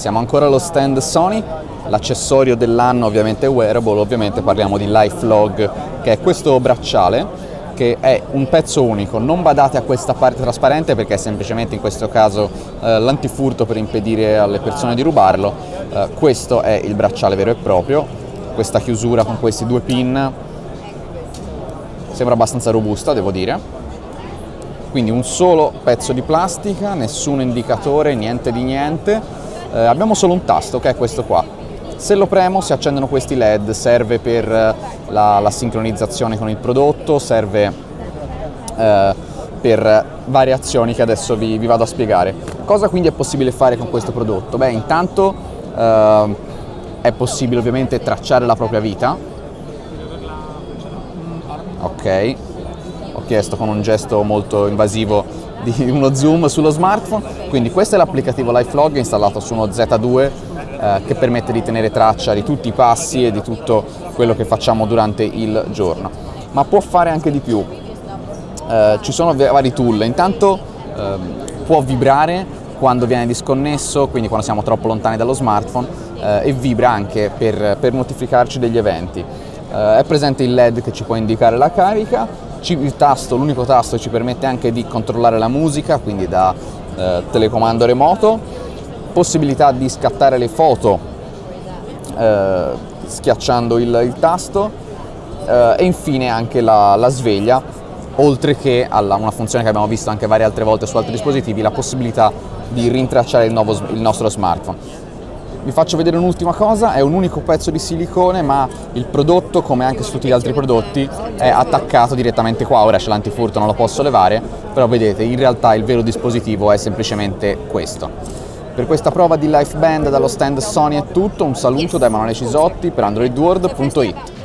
Siamo ancora allo stand Sony, l'accessorio dell'anno ovviamente è wearable, ovviamente parliamo di LifeLog, che è questo bracciale che è un pezzo unico. Non badate a questa parte trasparente perché è semplicemente in questo caso l'antifurto per impedire alle persone di rubarlo. Questo è il bracciale vero e proprio, questa chiusura con questi due pin sembra abbastanza robusta, devo dire. Quindi un solo pezzo di plastica, nessun indicatore, niente di niente. Abbiamo solo un tasto che è questo qua. Se lo premo si accendono questi LED, serve per la sincronizzazione con il prodotto, serve per varie azioni che adesso vi vado a spiegare. Cosa quindi è possibile fare con questo prodotto? Beh, intanto è possibile ovviamente tracciare la propria vita. Ok, ho chiesto con un gesto molto invasivo di uno zoom sullo smartphone. Quindi questo è l'applicativo LifeLog installato su uno Z2 che permette di tenere traccia di tutti i passi e di tutto quello che facciamo durante il giorno, ma può fare anche di più. Ci sono vari tool. Intanto può vibrare quando viene disconnesso, quindi quando siamo troppo lontani dallo smartphone, e vibra anche per notificarci degli eventi. È presente il LED che ci può indicare la carica, il tasto, l'unico tasto ci permette anche di controllare la musica, quindi da telecomando remoto, possibilità di scattare le foto schiacciando il tasto, e infine anche la sveglia, oltre che alla una funzione che abbiamo visto anche varie altre volte su altri dispositivi, la possibilità di rintracciare il nostro smartphone. Vi faccio vedere un'ultima cosa, è un unico pezzo di silicone, ma il prodotto, come anche su tutti gli altri prodotti, è attaccato direttamente qua. Ora c'è l'antifurto, non lo posso levare, però vedete, in realtà il vero dispositivo è semplicemente questo. Per questa prova di LifeBand dallo stand Sony è tutto, un saluto da Emanuele Cisotti per AndroidWorld.it.